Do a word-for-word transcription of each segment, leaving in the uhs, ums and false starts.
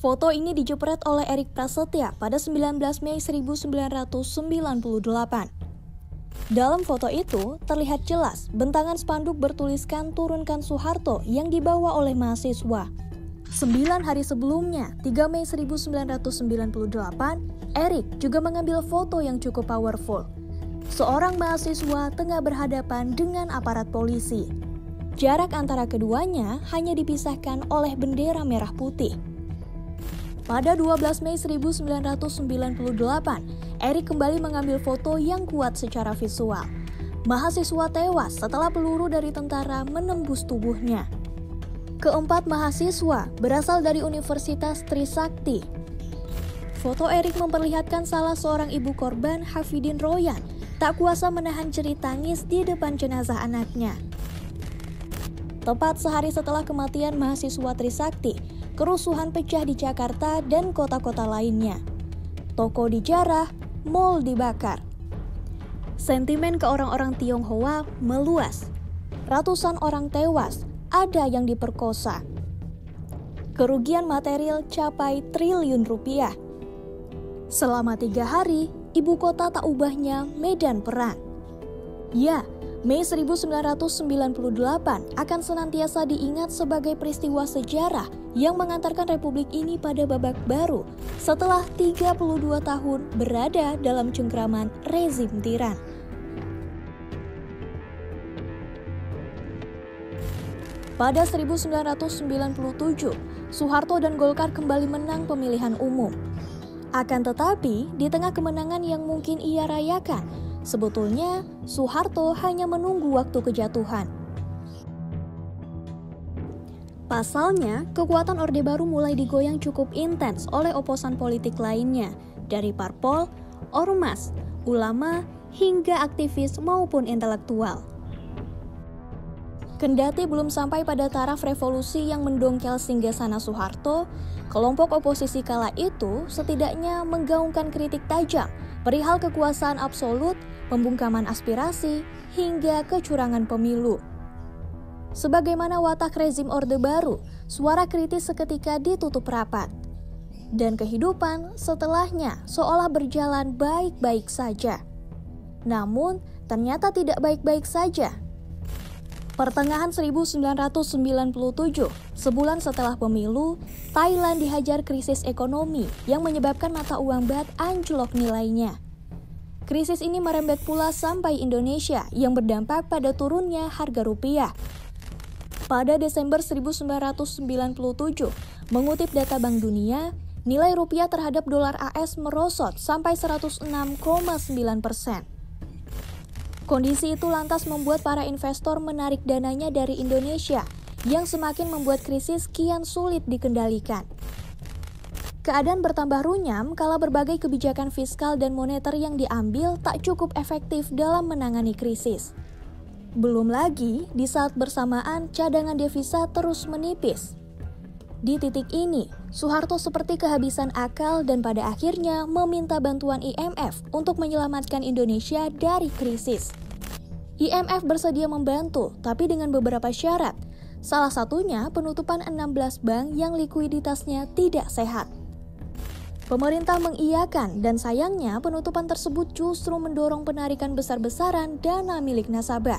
Foto ini dijepret oleh Erik Prasetya pada sembilan belas Mei seribu sembilan ratus sembilan puluh delapan. Dalam foto itu, terlihat jelas bentangan spanduk bertuliskan "Turunkan Soeharto" yang dibawa oleh mahasiswa. Sembilan hari sebelumnya, tiga Mei seribu sembilan ratus sembilan puluh delapan, Erik juga mengambil foto yang cukup powerful. Seorang mahasiswa tengah berhadapan dengan aparat polisi. Jarak antara keduanya hanya dipisahkan oleh bendera merah putih. Pada dua belas Mei seribu sembilan ratus sembilan puluh delapan, Erik kembali mengambil foto yang kuat secara visual. Mahasiswa tewas setelah peluru dari tentara menembus tubuhnya. Keempat mahasiswa berasal dari Universitas Trisakti. Foto Erik memperlihatkan salah seorang ibu korban, Hafidin Royan, tak kuasa menahan jerit tangis di depan jenazah anaknya. Tepat sehari setelah kematian mahasiswa Trisakti, kerusuhan pecah di Jakarta dan kota-kota lainnya. Toko dijarah, mal dibakar. Sentimen ke orang-orang Tionghoa meluas. Ratusan orang tewas, ada yang diperkosa. Kerugian material capai triliun rupiah. Selama tiga hari, ibu kota tak ubahnya medan perang. Ya, Mei seribu sembilan ratus sembilan puluh delapan akan senantiasa diingat sebagai peristiwa sejarah yang mengantarkan republik ini pada babak baru setelah tiga puluh dua tahun berada dalam cengkraman rezim tiran. Pada seribu sembilan ratus sembilan puluh tujuh, Soeharto dan Golkar kembali menang pemilihan umum. Akan tetapi, di tengah kemenangan yang mungkin ia rayakan, sebetulnya Soeharto hanya menunggu waktu kejatuhan. Pasalnya, kekuatan Orde Baru mulai digoyang cukup intens oleh oposan politik lainnya, dari parpol, ormas, ulama, hingga aktivis maupun intelektual. Kendati belum sampai pada taraf revolusi yang mendongkel singgasana Soeharto, kelompok oposisi kala itu setidaknya menggaungkan kritik tajam perihal kekuasaan absolut, pembungkaman aspirasi, hingga kecurangan pemilu. Sebagaimana watak rezim Orde Baru, suara kritis seketika ditutup rapat. Dan kehidupan setelahnya seolah berjalan baik-baik saja. Namun, ternyata tidak baik-baik saja. Pertengahan seribu sembilan ratus sembilan puluh tujuh, sebulan setelah pemilu, Thailand dihajar krisis ekonomi yang menyebabkan mata uang baht anjlok nilainya. Krisis ini merembet pula sampai Indonesia yang berdampak pada turunnya harga rupiah. Pada Desember seribu sembilan ratus sembilan puluh tujuh, mengutip data Bank Dunia, nilai rupiah terhadap dolar A S merosot sampai seratus enam koma sembilan persen. Kondisi itu lantas membuat para investor menarik dananya dari Indonesia, yang semakin membuat krisis kian sulit dikendalikan. Keadaan bertambah runyam kala berbagai kebijakan fiskal dan moneter yang diambil tak cukup efektif dalam menangani krisis. Belum lagi, di saat bersamaan cadangan devisa terus menipis. Di titik ini, Soeharto seperti kehabisan akal dan pada akhirnya meminta bantuan I M F untuk menyelamatkan Indonesia dari krisis. I M F bersedia membantu, tapi dengan beberapa syarat. Salah satunya penutupan enam belas bank yang likuiditasnya tidak sehat. Pemerintah mengiyakan dan sayangnya penutupan tersebut justru mendorong penarikan besar-besaran dana milik nasabah.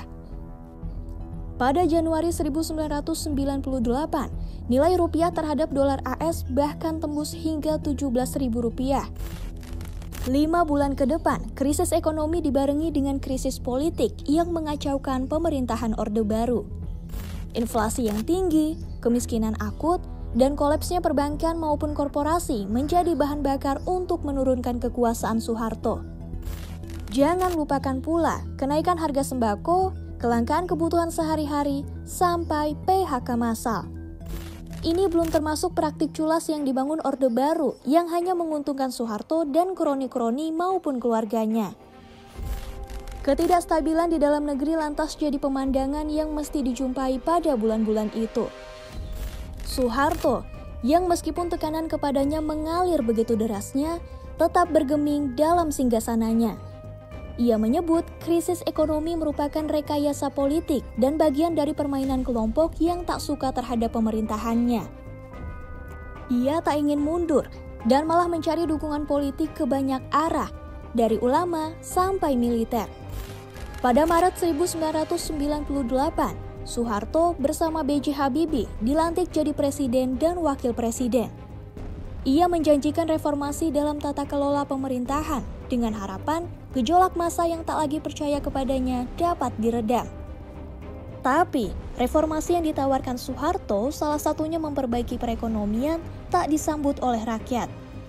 Pada Januari seribu sembilan ratus sembilan puluh delapan, nilai rupiah terhadap dolar A S bahkan tembus hingga tujuh belas ribu rupiah. Lima bulan ke depan, krisis ekonomi dibarengi dengan krisis politik yang mengacaukan pemerintahan Orde Baru. Inflasi yang tinggi, kemiskinan akut, dan kolapsnya perbankan maupun korporasi menjadi bahan bakar untuk menurunkan kekuasaan Soeharto. Jangan lupakan pula kenaikan harga sembako, kelangkaan kebutuhan sehari-hari, sampai P H K massal. Ini belum termasuk praktik culas yang dibangun Orde Baru yang hanya menguntungkan Soeharto dan kroni-kroni maupun keluarganya. Ketidakstabilan di dalam negeri lantas jadi pemandangan yang mesti dijumpai pada bulan-bulan itu. Soeharto, yang meskipun tekanan kepadanya mengalir begitu derasnya, tetap bergeming dalam singgasananya. Ia menyebut krisis ekonomi merupakan rekayasa politik dan bagian dari permainan kelompok yang tak suka terhadap pemerintahannya. Ia tak ingin mundur dan malah mencari dukungan politik ke banyak arah, dari ulama sampai militer. Pada Maret seribu sembilan ratus sembilan puluh delapan, Soeharto bersama B J Habibie dilantik jadi presiden dan wakil presiden. Ia menjanjikan reformasi dalam tata kelola pemerintahan dengan harapan gejolak massa yang tak lagi percaya kepadanya dapat diredam. Tapi, reformasi yang ditawarkan Soeharto salah satunya memperbaiki perekonomian tak disambut oleh rakyat.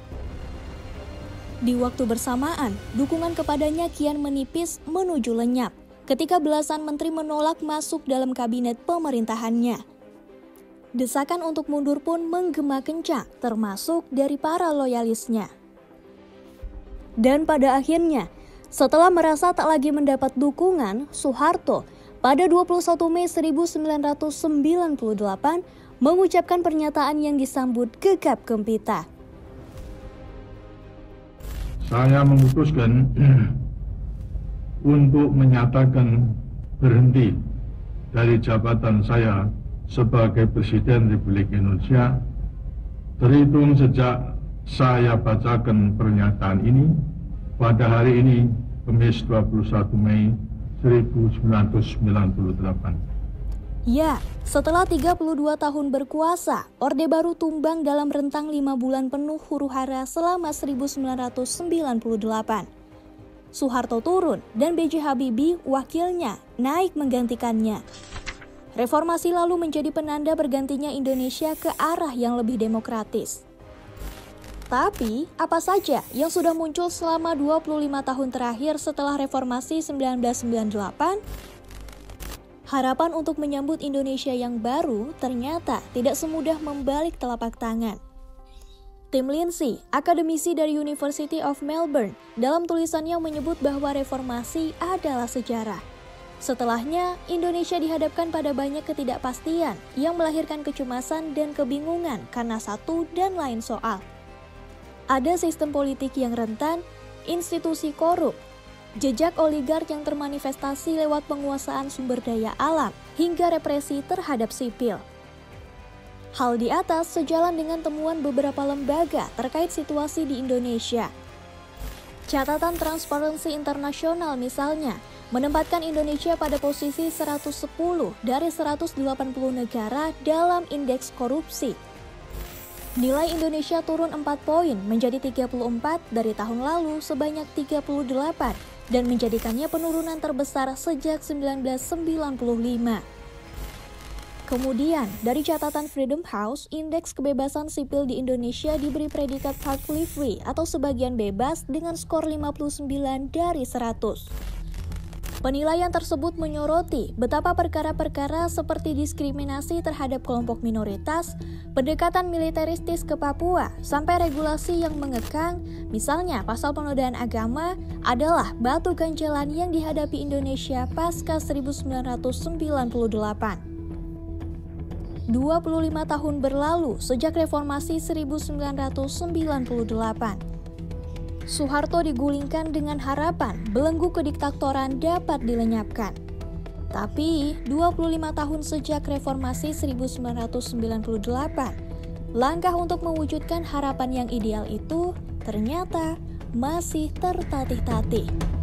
Di waktu bersamaan, dukungan kepadanya kian menipis menuju lenyap ketika belasan menteri menolak masuk dalam kabinet pemerintahannya. Desakan untuk mundur pun menggema kencang, termasuk dari para loyalisnya. Dan pada akhirnya, setelah merasa tak lagi mendapat dukungan, Soeharto pada dua puluh satu Mei seribu sembilan ratus sembilan puluh delapan mengucapkan pernyataan yang disambut gegap gempita. Saya memutuskan untuk menyatakan berhenti dari jabatan saya sebagai Presiden Republik Indonesia terhitung sejak saya bacakan pernyataan ini pada hari ini, Kamis dua puluh satu Mei seribu sembilan ratus sembilan puluh delapan. Ya, setelah tiga puluh dua tahun berkuasa, Orde Baru tumbang dalam rentang lima bulan penuh huru-hara selama seribu sembilan ratus sembilan puluh delapan. Soeharto turun dan B J Habibie, wakilnya, naik menggantikannya. Reformasi lalu menjadi penanda bergantinya Indonesia ke arah yang lebih demokratis. Tapi, apa saja yang sudah muncul selama dua puluh lima tahun terakhir setelah Reformasi seribu sembilan ratus sembilan puluh delapan? Harapan untuk menyambut Indonesia yang baru ternyata tidak semudah membalik telapak tangan. Tim Lindsay, akademisi dari University of Melbourne, dalam tulisannya menyebut bahwa reformasi adalah sejarah. Setelahnya, Indonesia dihadapkan pada banyak ketidakpastian yang melahirkan kecemasan dan kebingungan karena satu dan lain soal. Ada sistem politik yang rentan, institusi korup, jejak oligark yang termanifestasi lewat penguasaan sumber daya alam, hingga represi terhadap sipil. Hal di atas sejalan dengan temuan beberapa lembaga terkait situasi di Indonesia. Catatan Transparency International misalnya, menempatkan Indonesia pada posisi seratus sepuluh dari seratus delapan puluh negara dalam indeks korupsi. Nilai Indonesia turun empat poin menjadi tiga puluh empat dari tahun lalu sebanyak tiga puluh delapan dan menjadikannya penurunan terbesar sejak seribu sembilan ratus sembilan puluh lima. Kemudian, dari catatan Freedom House, indeks kebebasan sipil di Indonesia diberi predikat partly free atau sebagian bebas dengan skor lima puluh sembilan dari seratus. Penilaian tersebut menyoroti betapa perkara-perkara seperti diskriminasi terhadap kelompok minoritas, pendekatan militeristis ke Papua, sampai regulasi yang mengekang, misalnya pasal penodaan agama, adalah batu ganjalan yang dihadapi Indonesia pasca seribu sembilan ratus sembilan puluh delapan. dua puluh lima tahun berlalu sejak reformasi seribu sembilan ratus sembilan puluh delapan. Soeharto digulingkan dengan harapan belenggu kediktatoran dapat dilenyapkan. Tapi, dua puluh lima tahun sejak reformasi seribu sembilan ratus sembilan puluh delapan, langkah untuk mewujudkan harapan yang ideal itu ternyata masih tertatih-tatih.